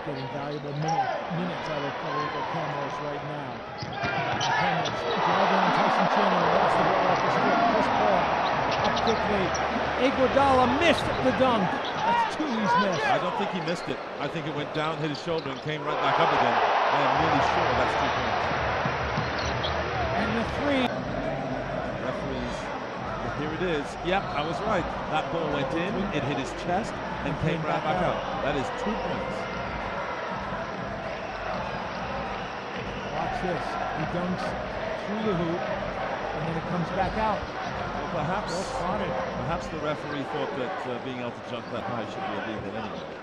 getting valuable minutes out of Federico Camões right now. Camões driving on Tyson Chandler, lost the ball off his foot. Chris Paul up quickly. Iguodala missed the dunk. That's two he's missed. I don't think he missed it. I think it went down, hit his shoulder, and came right back up again. I am nearly sure that's 2 points. And the three. Referees, here it is. Yep, I was right. That ball went in, it hit his chest, and came right back out. That is 2 points. Watch this. He dunks through the hoop, and then it comes back out. Well, perhaps the referee thought that being able to jump that high should be illegal anyway.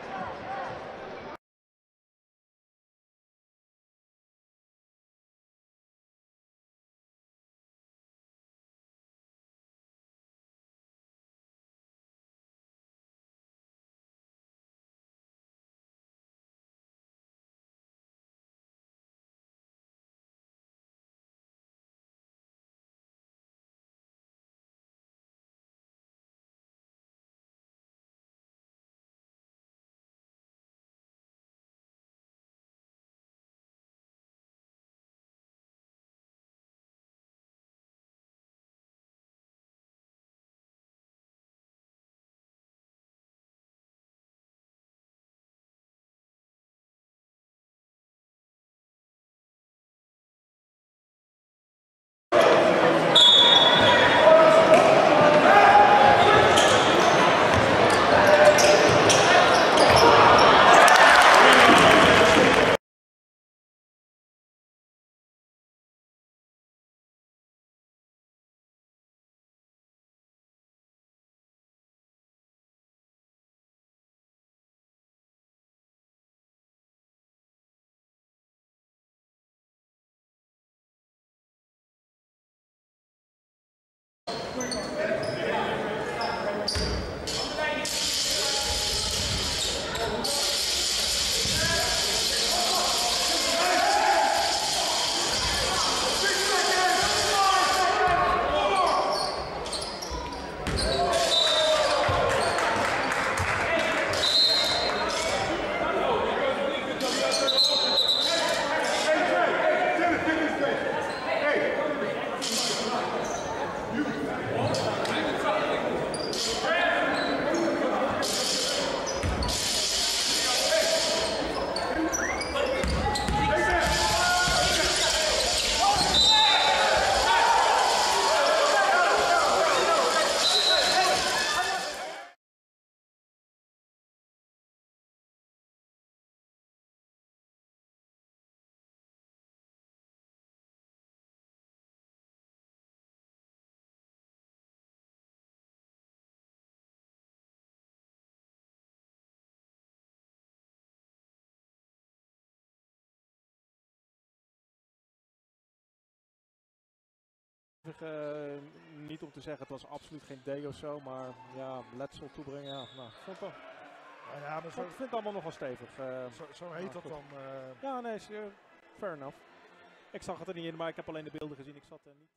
Niet om te zeggen, het was absoluut geen D of zo, maar ja, letsel toebrengen, ja, nou, vond toch. Ja, maar Ik vind het allemaal nogal stevig. zo heet dat goed. dan. Ja, nee, fair enough. Ik zag het er niet in, maar ik heb alleen de beelden gezien. Ik zat er niet...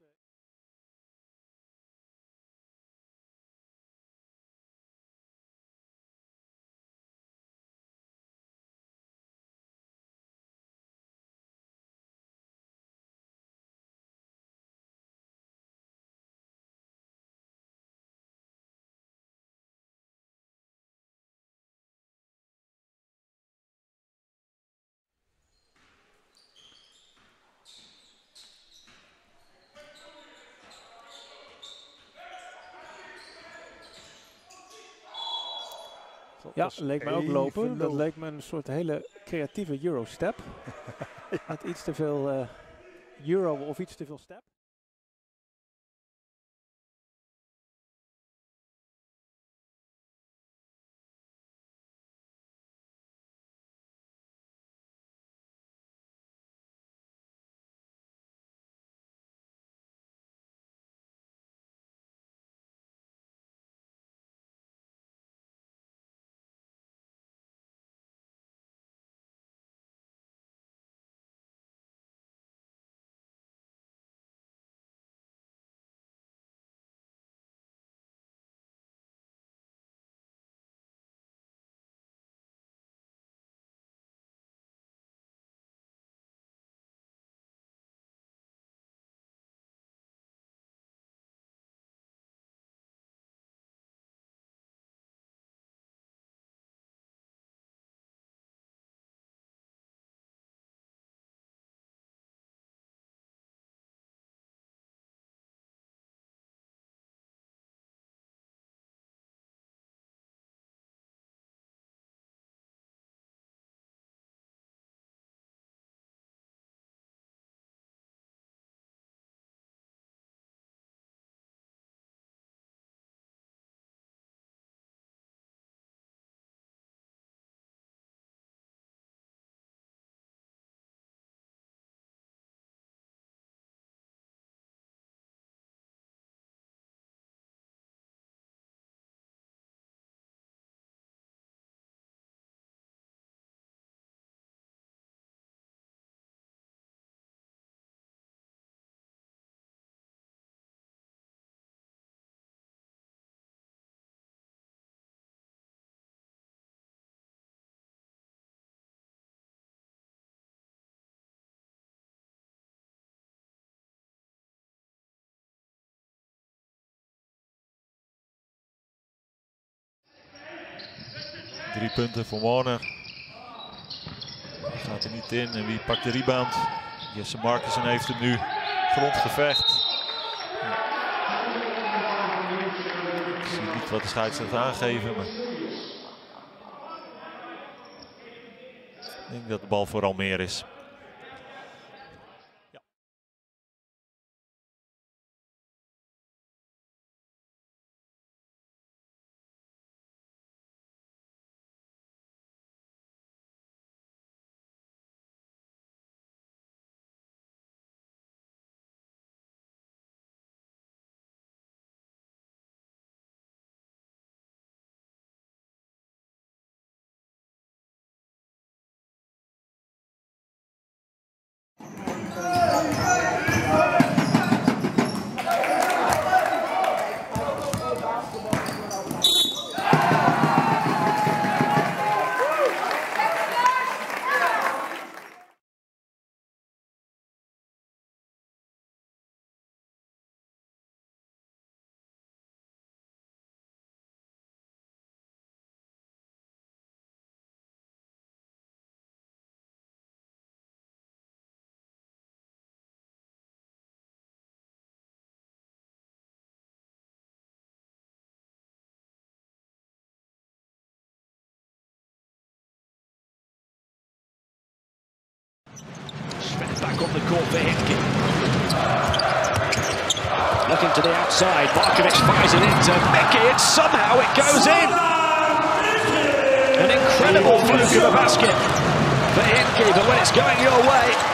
Ja, leek mij ook lopen. Dat leek me een soort hele creatieve Eurostep. Met iets te veel Euro of iets te veel step. 3 punten voor Warner. Gaat er niet in. En wie pakt de rebound? Jesse Markussen heeft hem nu. Grondgevecht. Ik zie niet wat de scheidsrechter aangeven. Maar ik denk dat de bal voor Almere is. Back on the court for Hintke. Looking to the outside, Markovic fires it into Mickey, and somehow it goes in. An incredible fluke of a basket for Hintke, but when it's going your way,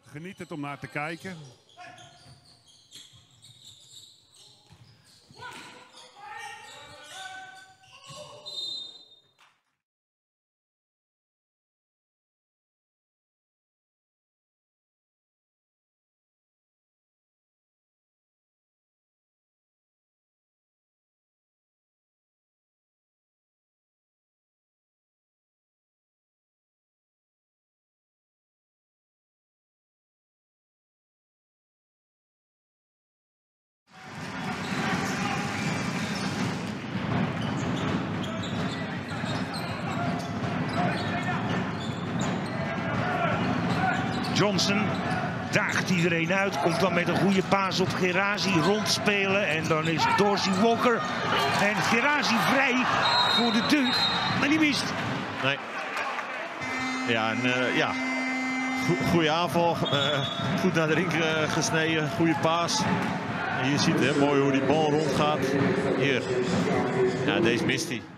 geniet het om naar te kijken. Johnson daagt iedereen uit, komt dan met een goede paas op Gerazi, rondspelen en dan is Dorsey Walker en Gerazi vrij voor de dunk, maar die mist. Nee. Ja, goede aanval, goed naar de ring gesneden, goede paas. En je ziet hè, mooi hoe die bal rondgaat. Hier, ja, deze mist hij.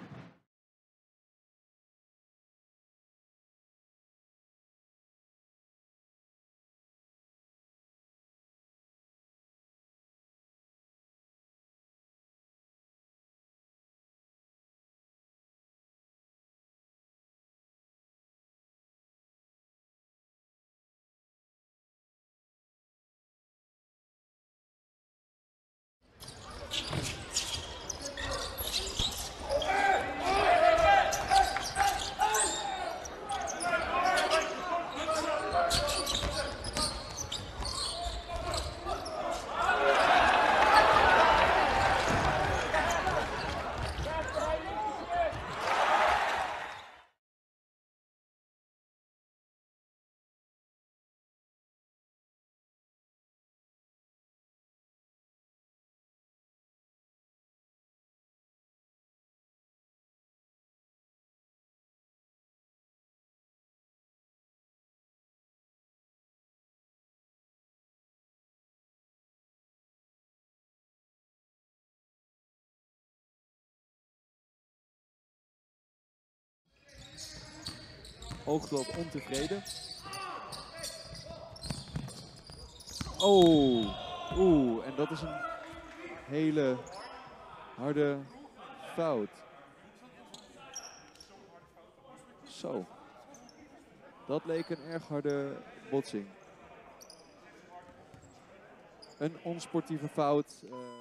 Oogloop ontevreden. Oh, en dat is een hele harde fout. Zo. Dat leek een erg harde botsing. Een onsportieve fout.